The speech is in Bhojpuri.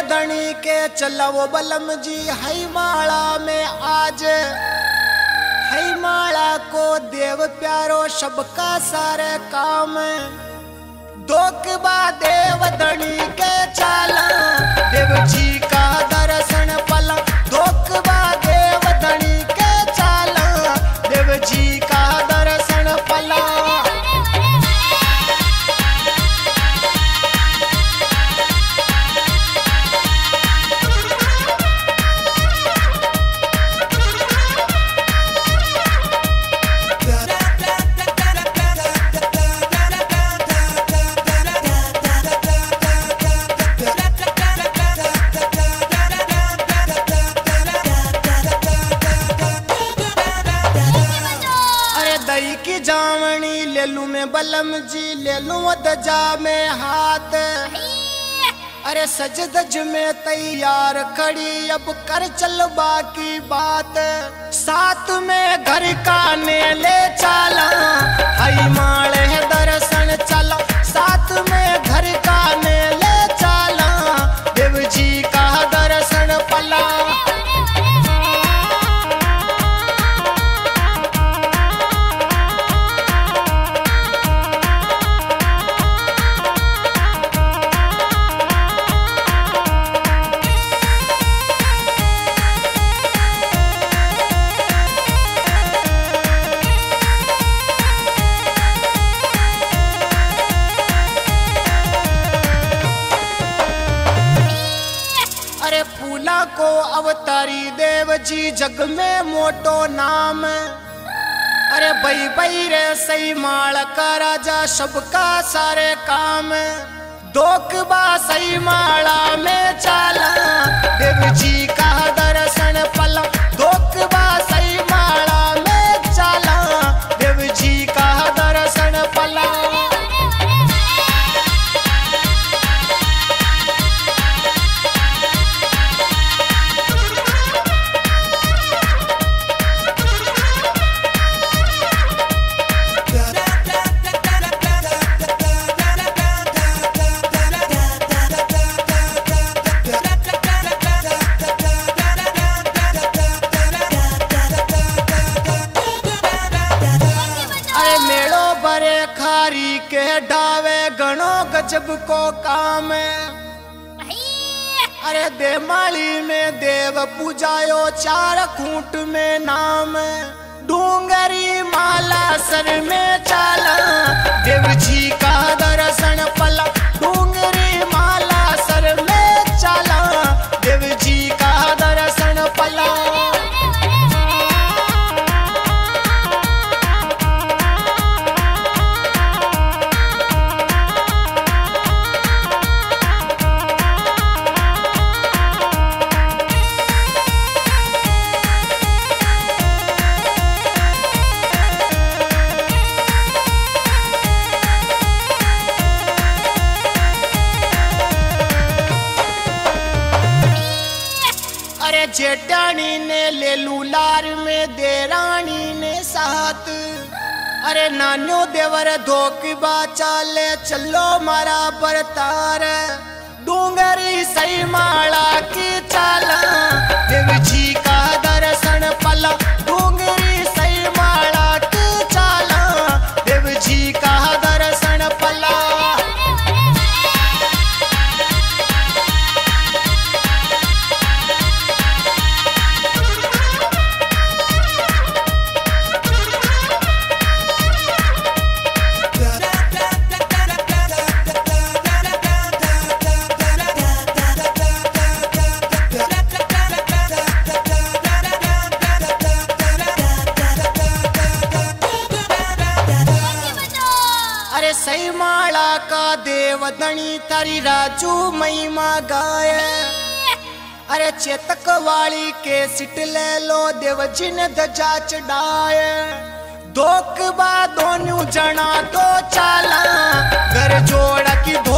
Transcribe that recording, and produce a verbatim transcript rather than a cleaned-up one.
देवधनी के चलो बलम जी हई माला में आज हई माला को देव प्यारो सबका सारे काम दोकबा देवधनी के चाला देव जी का दर्शन पला दोकबा देवधनी के चाला देव जी का दर्शन पला। दही की जावनी ले लू में बलम जी ले लू दजा में हाथ अरे सज दज में तैयार खड़ी अब कर चल बाकी बात साथ में घर का ने ले चला हई माले दर्शन चला साथ में घर का ने ले चला देव जी का दर्शन पला। अरे फूला को अवतारी देव जी जग में मोटो नाम अरे बई बई रे सही माल का राजा सबका सारे काम दोकबा सही माला में चाला देव जी का दर्शन पला दोकबा सही माला में चाला देव जी का दर्शन पला। खारी के डावे गणो गजब को काम अरे देमाली में देव पूजायो चार खूंट में नाम डूंगरी माला सर में चाला देव जी का दर्शन पला डूंगरी माला सर में चाला देव जी का दर्शन पला। अरे जेठानी ने ले लू लार में देरानी ने साथ अरे नानो देवर धोकबा चाले चलो मारा बरतार डूंगरी सही माला की चाला देव जी का दर्शन पला डूंगरी सही माला की चाला देव जी का दर्शन पला। सही माला का देवधनी तारी राजू महिमा गाय अरे चेतक वाली के सिट ले लो देव जी ने दजा चढ़ाए दोकबा दोनों जना तो चाला घर जोड़ा की